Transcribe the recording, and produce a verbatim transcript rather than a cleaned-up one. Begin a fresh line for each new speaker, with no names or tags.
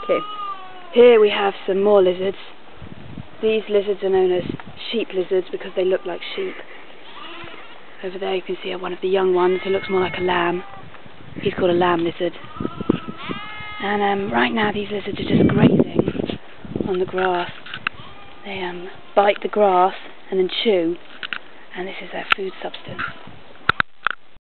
Okay, here we have some more lizards. These lizards are known as sheep lizards because they look like sheep. Over there you can see one of the young ones who looks more like a lamb. He's called a lamb lizard. And um, right now these lizards are just grazing on the grass. They um, bite the grass and then chew, and this is their food substance.